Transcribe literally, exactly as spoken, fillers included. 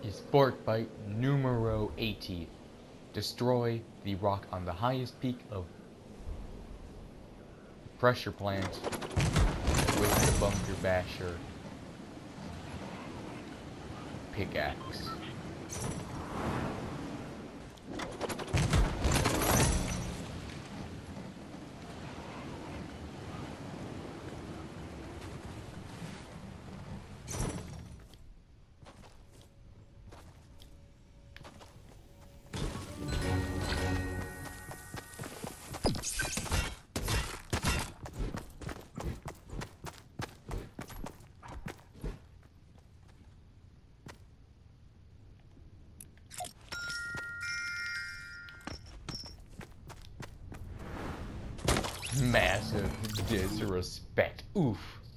is Fortbyte numero eighty. Destroy the rock on the highest peak of the pressure plant with the bunker basher pickaxe. Massive disrespect. Oof.